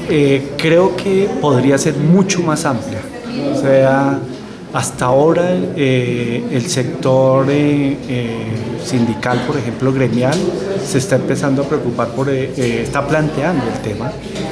Creo que podría ser mucho más amplia. O sea, hasta ahora el sector sindical, por ejemplo, gremial, se está empezando a preocupar está planteando el tema,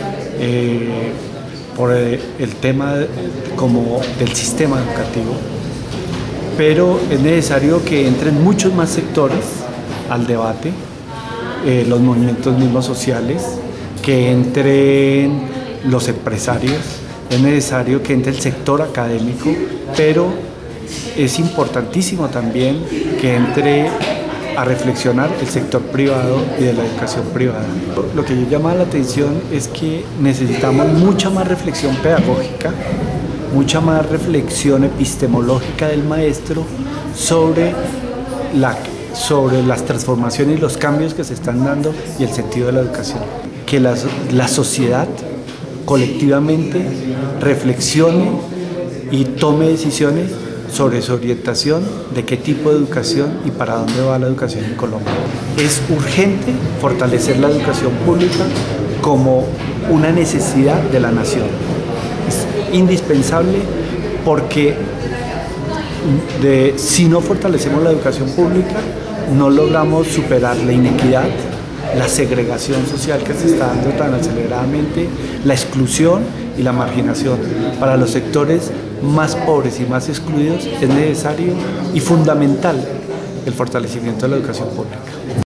por el tema como del sistema educativo, pero es necesario que entren muchos más sectores al debate, los movimientos mismos sociales, que entren los empresarios, es necesario que entre el sector académico, pero es importantísimo también que entre a reflexionar el sector privado y de la educación privada. Lo que yo llama la atención es que necesitamos mucha más reflexión pedagógica, mucha más reflexión epistemológica del maestro sobre las transformaciones y los cambios que se están dando y el sentido de la educación. Que la sociedad colectivamente reflexione y tome decisiones sobre su orientación, de qué tipo de educación y para dónde va la educación en Colombia. Es urgente fortalecer la educación pública como una necesidad de la nación. Es indispensable porque si no fortalecemos la educación pública, no logramos superar la inequidad, la segregación social que se está dando tan aceleradamente, la exclusión y la marginación. Para los sectores más pobres y más excluidos es necesario y fundamental el fortalecimiento de la educación pública.